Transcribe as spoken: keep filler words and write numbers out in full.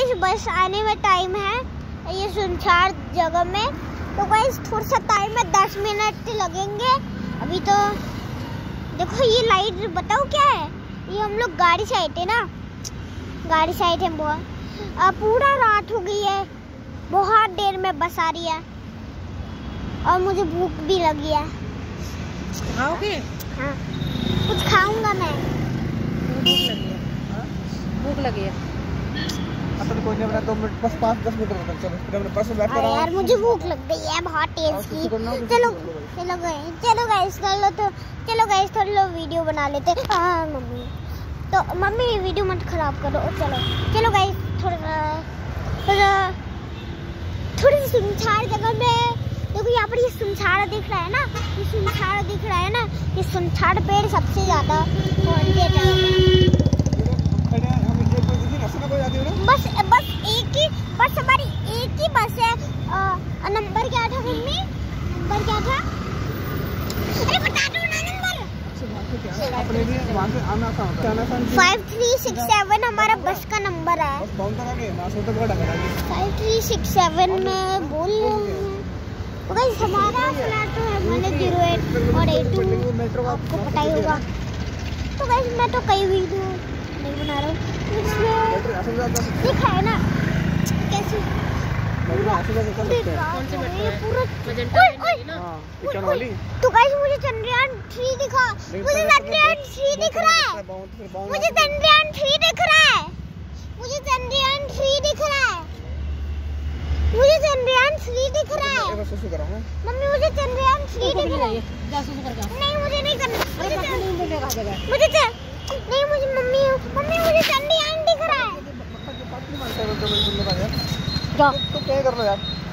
Guys बस आने में टाइम है ये सुनसान जगह में। तो गाइस थोड़ा सा टाइम है, दस मिनट लगेंगे अभी। तो देखो ये लाइट बताओ क्या है, ये हम लोग गाड़ी से आए थे ना, गाड़ी से आए थे। बहुत अब पूरा रात हो गई है, बहुत देर में बस आ रही है और मुझे भूख भी लगी है। खाओगे? हाँ कुछ खाऊंगा मैं। भूख लगी है? हाँ? भूख लगी है। अपन कोई नहीं बना, दो मिनट बस पाँच दस मिनट तक चलो, फिर हमने बस में बैठ कर यार मुझे भूख लग गई है बहुत तेज की। चलो चलो गाइस चलो गाइस चलो तो चलो गाइस थोड़ा लो वीडियो बना लेते। हाँ मम्मी तो मम्मी वीडियो मत खराब करो। चलो चलो गाइस थोड़ा थोड़ा थोड़ी सुनसान जगह में देखो, यहाँ पर ये सुनसान दिख रहा है ना, ये सुनसान दिख रहा है ना, ये सुनसान पेड़ सबसे ज्यादा बस बस एक ही बस हमारी एक ही बस है। आ, नंबर क्या था मम्मी, नंबर क्या था? अरे बता दो ना number. Five three six seven हमारा बस का नंबर है। फाइव थ्री सिक्स सेवन में बोल रहे हैं। तो गाइस हमारा फ्लैट तो है मैंने जीरो एट और एट टू, आपको पता ही होगा। तो गाइस मैं तो कई वीडियो नहीं बना रहा हूँ, इसमें दिखा है ना कैसे तो गाइस मुझे चंद्रयान थ्री दिखा, मुझे चंद्रयान थ्री दिख रहा है, मुझे चंद्रयान थ्री दिख रहा है, मुझे चंद्रयान थ्री दिख रहा है, मुझे चंद्रयान थ्री दिख रहा है। मम्मी मुझे चंद्रयान थ्री दिख रहा है। नहीं मुझे नहीं करना, मुझे मुझे नहीं मुझे मम्मी मम्मी मुझे चंद्रयान दिख रहा है। तो क्या कर रहे हो यार?